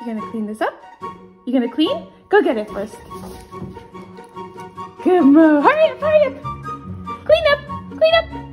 gonna clean this up? You gonna clean? Go get it first. Come on, hurry up, hurry up. Clean up, clean up.